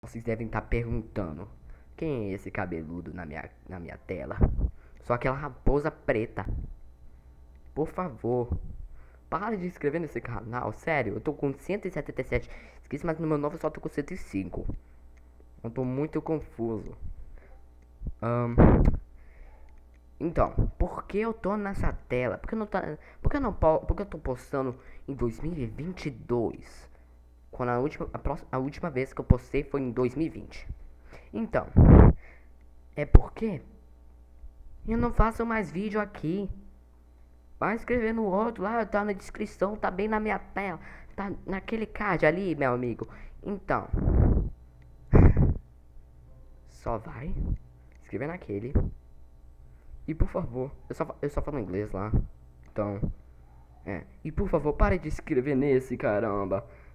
Vocês devem estar perguntando: quem é esse cabeludo na minha tela? Só aquela raposa preta. Por favor, para de inscrever nesse canal. Sério, eu tô com 177 inscritos, mas no meu novo eu só tô com 105. Eu tô muito confuso. Ahn, Então, por que eu tô nessa tela? Por que eu não tá, por que eu tô postando em 2022? Quando a última vez que eu postei foi em 2020. Então, é porque eu não faço mais vídeo aqui. Vai escrever no outro lá, tá na descrição, tá bem na minha tela. Tá naquele card ali, meu amigo. Então, só vai escrever naquele. E por favor, eu só falo inglês lá. Então, e por favor, pare de escrever nesse, caramba.